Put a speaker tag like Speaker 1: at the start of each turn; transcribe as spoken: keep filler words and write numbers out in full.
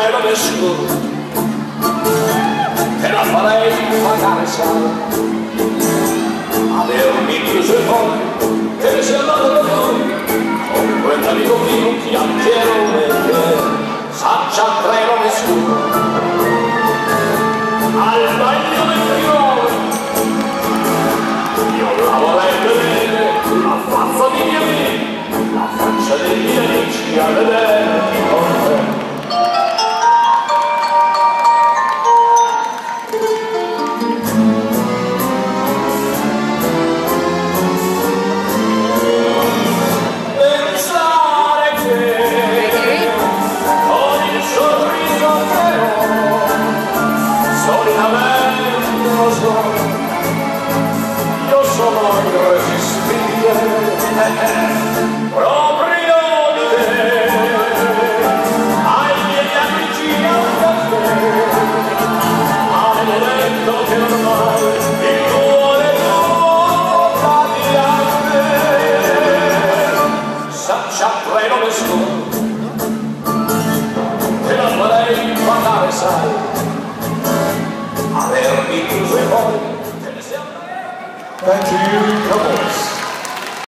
Speaker 1: treno nessuno, te la farei pagare, sai, avermi chiuso e poi te ne sei andato da noi, con quell'amico mio chiacchierone che s'accia al treno nessuno, al bagno del fiore, io la vorrei vedere, la faccia di miei amici, la faccia dei miei amici a vederti con te. Pensare che con il sorriso vero solitamente lo so, io sono irresistibile proprio di te, ai miei amici al caffè hanno detto che ormai il cuore nuova di a me s'accia treno nessuno, te la farei pagare, sai, avermi chiuso e poi te ne sei andato.
Speaker 2: Thank you, Cowboys.